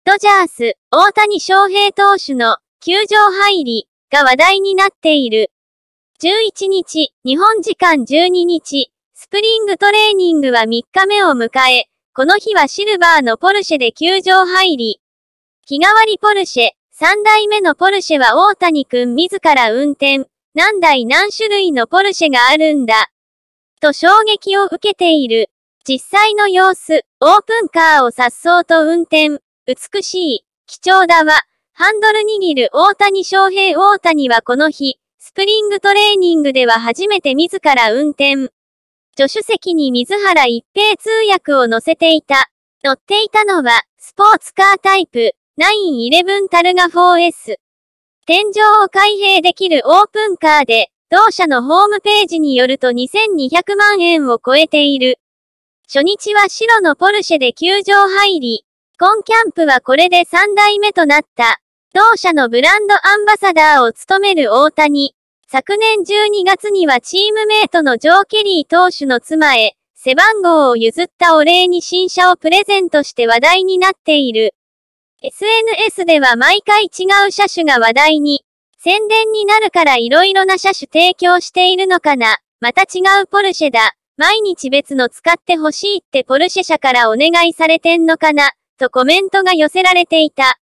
ドジャース、大谷翔平投手の球場入りが話題になっている。11日、日本時間12日、スプリングトレーニングは3日目を迎え、この日はシルバーのポルシェで球場入り。日替わりポルシェ、3代目のポルシェは大谷くん自ら運転、何台何種類のポルシェがあるんだ。と衝撃を受けている。実際の様子、オープンカーを颯爽と運転。美しい、貴重だわ。ハンドル握る大谷翔平。大谷はこの日、スプリングトレーニングでは初めて自ら運転。助手席に水原一平通訳を乗せていた。乗っていたのは、スポーツカータイプ、911タルガ 4S。天井を開閉できるオープンカーで、同社のホームページによると2200万円を超えている。初日は白のポルシェで球場入り。今キャンプはこれで3代目となった。同社のブランドアンバサダーを務める大谷。昨年12月にはチームメイトのジョー・ケリー投手の妻へ、背番号を譲ったお礼に新車をプレゼントして話題になっている。SNS では毎回違う車種が話題に。宣伝になるから色々な車種提供しているのかな。また違うポルシェだ。毎日別の使ってほしいってポルシェ社からお願いされてんのかな。とコメントが寄せられていた。